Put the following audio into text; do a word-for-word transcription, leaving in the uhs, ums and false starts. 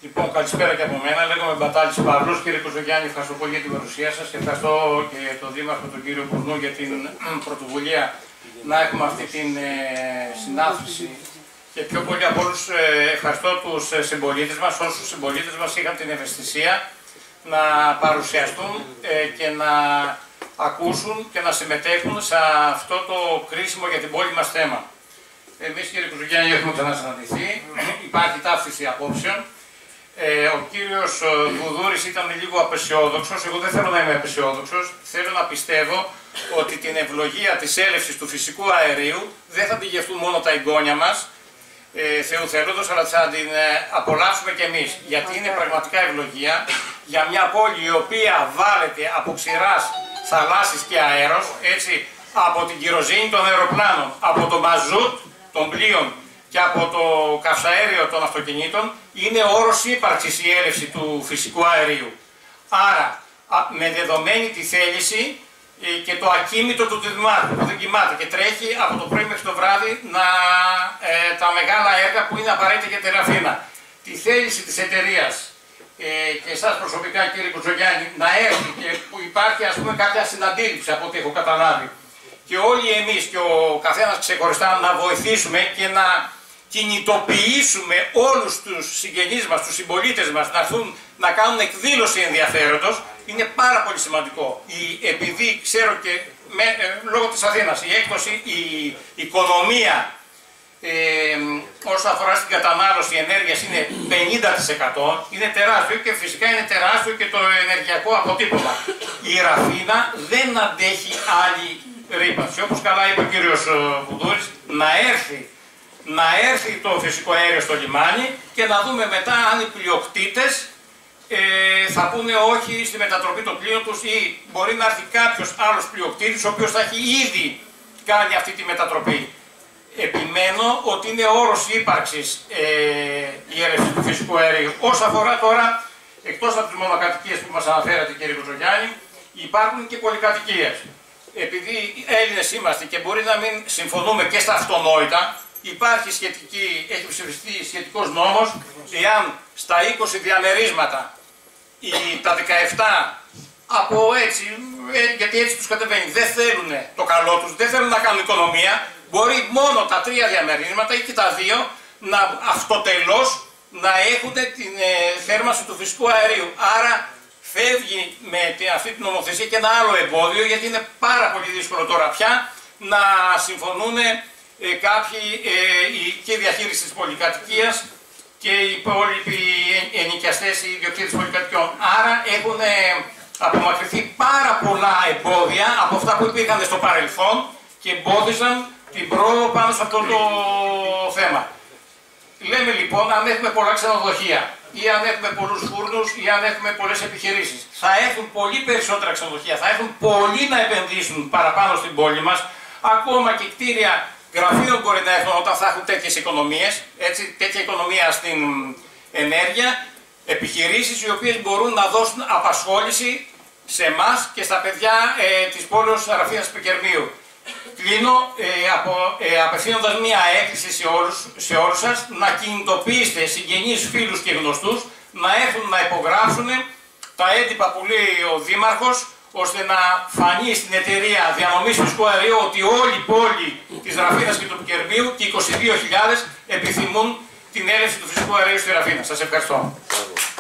Λοιπόν, καλησπέρα και από μένα. Λέγομαι Μπατάλης Παύλος. Κύριε Κοζογιάννη, ευχαριστώ πολύ για την παρουσία σας και ευχαριστώ και τον Δήμαρχο, τον κύριο Κουρνού, για την πρωτοβουλία να έχουμε αυτή την ε, συνάθρηση. Και πιο πολύ από όλους ε, ευχαριστώ τους ε, συμπολίτες μας, όσους συμπολίτες μας είχαν την ευαισθησία να παρουσιαστούν ε, και να ακούσουν και να συμμετέχουν σε αυτό το κρίσιμο για την πόλη μας θέμα. Εμείς, κύριε Κοζογιάννη, έχουμε ξανασυναντηθεί, υπάρχει ταύτιση απόψεων. Ε, ο κύριος Βουδούρης ήταν λίγο απεσιόδοξος, εγώ δεν θέλω να είμαι απεσιόδοξος, θέλω να πιστεύω ότι την ευλογία της έλευσης του φυσικού αερίου δεν θα τη γευτούν μόνο τα εγγόνια μας, ε, Θεού θέλοντος, αλλά θα την ε, απολαύσουμε κι εμείς. Γιατί είναι πραγματικά ευλογία για μια πόλη η οποία βάλεται από ξηράς θαλάσσης και αέρος, έτσι, από την κυροζήνη των αεροπλάνων, από το μαζούτ των πλοίων και από το καυσαέριο των αυτοκινήτων, είναι όρος ύπαρξης η έλευση του φυσικού αερίου. Άρα, με δεδομένη τη θέληση και το ακίνητο του Δημάρχου, που δεν κοιμάται και τρέχει από το πρωί μέχρι το βράδυ να, ε, τα μεγάλα έργα που είναι απαραίτητα για την Αθήνα. Τη θέληση της εταιρείας ε, και εσάς προσωπικά, κύριε Κοζογιάννη, να έρθει και που υπάρχει, ας πούμε, κάποια συναντήληψη από ό,τι έχω καταλάβει. Και όλοι εμείς και ο καθένας ξεχωριστά να βοηθήσουμε και να κινητοποιήσουμε όλους τους συγγενείς μας, τους συμπολίτες μας να έρθουν να κάνουν εκδήλωση ενδιαφέροντος, είναι πάρα πολύ σημαντικό. Η, επειδή ξέρω και με, ε, λόγω της Αθήνας η έκδοση, η οικονομία ε, όσον αφορά στην κατανάλωση ενέργειας είναι πενήντα τοις εκατό, είναι τεράστιο και φυσικά είναι τεράστιο και το ενεργειακό αποτύπωμα. Η Ραφίνα δεν αντέχει άλλη ρύπανση. Όπως καλά είπε ο κύριος Βουδούρης, να έρθει να έρθει το φυσικό αέριο στο λιμάνι και να δούμε μετά αν οι πλειοκτήτες ε, θα πούνε όχι στη μετατροπή των πλοίων τους ή μπορεί να έρθει κάποιος άλλος πλειοκτήτης ο οποίος θα έχει ήδη κάνει αυτή τη μετατροπή. Επιμένω ότι είναι όρος ύπαρξης ε, η έλευση του φυσικού αερίου. Όσον αφορά τώρα, εκτός από τις μονοκατοικίες που μας αναφέρατε, κύριε Κοζογιάννη, υπάρχουν και πολυκατοικίες. Επειδή Έλληνες είμαστε και μπορεί να μην συμφωνούμε και στα αυτονόητα, υπάρχει σχετική, έχει ψηφιστεί σχετικός νόμος, εάν στα είκοσι διαμερίσματα, οι, τα δεκαεπτά από έτσι, γιατί έτσι τους κατεβαίνει, δεν θέλουν το καλό τους, δεν θέλουν να κάνουν οικονομία, μπορεί μόνο τα τρία διαμερίσματα ή και τα δύο να αυτοτελώς να έχουν την ε, θέρμανση του φυσικού αερίου. Άρα φεύγει με την, αυτή την νομοθεσία και ένα άλλο εμπόδιο, γιατί είναι πάρα πολύ δύσκολο τώρα πια να συμφωνούν Ε, κάποιοι ε, και η διαχείριση της πολυκατοικίας και οι υπόλοιποι ενοικιαστές ή ιδιοκτήτες πολυκατοικιών. Άρα έχουν ε, απομακρυνθεί πάρα πολλά εμπόδια από αυτά που υπήρχαν στο παρελθόν και εμπόδισαν την πρόοδο πάνω σε αυτό το θέμα. Λέμε λοιπόν, αν έχουμε πολλά ξενοδοχεία ή αν έχουμε πολλούς φούρνους ή αν έχουμε πολλές επιχειρήσεις, θα έχουν πολύ περισσότερα ξενοδοχεία, θα έχουν πολλοί να επενδύσουν παραπάνω στην πόλη μας, ακόμα και κτίρια γραφείων μπορεί να έχουν όταν θα έχουν τέτοιες οικονομίες, έτσι, τέτοια οικονομία στην ενέργεια, επιχειρήσεις οι οποίες μπορούν να δώσουν απασχόληση σε εμάς και στα παιδιά ε, της πόλης Ραφίνας Πικερμείου. Κλείνω ε, απο, ε, απευθύνοντας μία έκκληση σε όλους, σε όλους σας να κινητοποιήσετε συγγενείς, φίλους και γνωστούς να έρθουν να υπογράψουν τα έντυπα που λέει ο Δήμαρχος, ώστε να φανεί στην εταιρεία διανομής φυσικού αερίου ότι όλη η πόλη της Ραφίνας και του Πικερμείου και είκοσι δύο χιλιάδες επιθυμούν την έλευση του φυσικού αερίου στη Ραφίνα. Σας ευχαριστώ.